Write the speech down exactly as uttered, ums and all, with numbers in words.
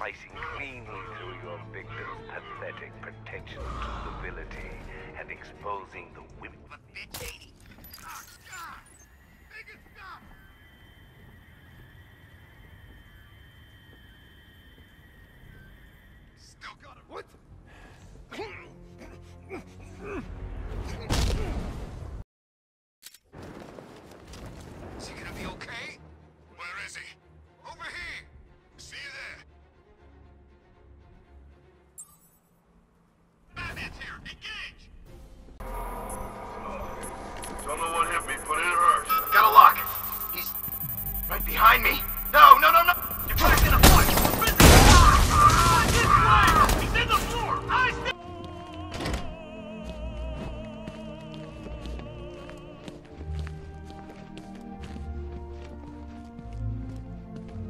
slicing cleanly through your victim's pathetic pretension to civility and exposing the women. A bitch eighty. Oh, God! Make it stop! Still got it. What?